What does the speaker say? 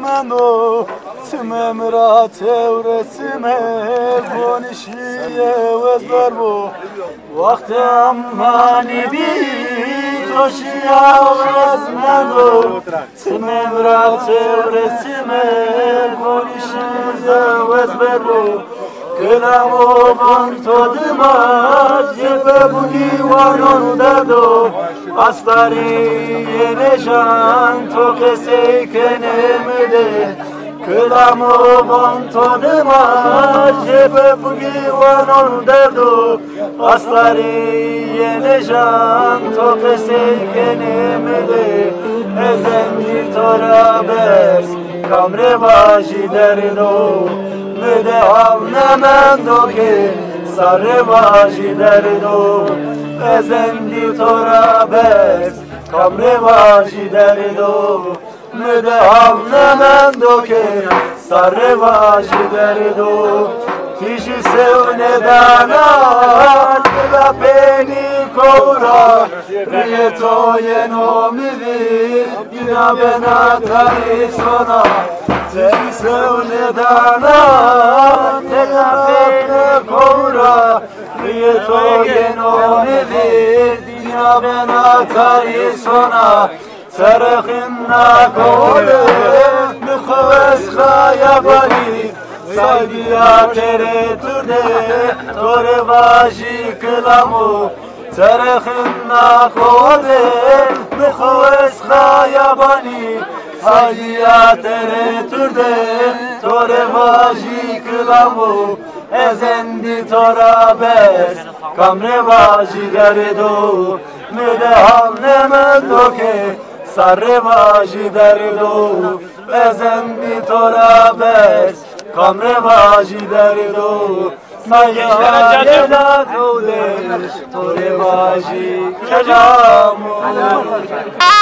منو سمم را تور سمه بونشیه وزبر بو وقت امانی بی توشیا وز منو سمم را تور سمه بونشیه وزبر بو Kılamo bantodıma Cepe bu divanın dado Astari yeneşan Tokese kenemede Kılamo bantodıma Cepe bu divanın dado Astari yeneşan Tokese kenemede Ezendi torabes Kamre başı derdo Mede avnemendo ki sarı vaji derdo Ezendi torabes kamre vaji derdo Mede avnemendo ki sarı vaji derdo Tişi sevne danar da beni kovra Riyeto yeno mivi Dina bena tari sona Tişi sevne danar da beni kovra Riyeto yeno mivi Dina bena tari sona Sarıkınna kore Mükhuves khaya bali Saydiya tere türde Tore vaji kılamu Terekhinna kore Mükhuves khayabani Saydiya tere türde Tore vaji kılamu Ezendi torabes Kamre vaji derdo Müdehal nemendo ke Sarre vaji derdo Ezendi torabes Kamre vaji derdo Maya yeda dole Tore vaji kejamu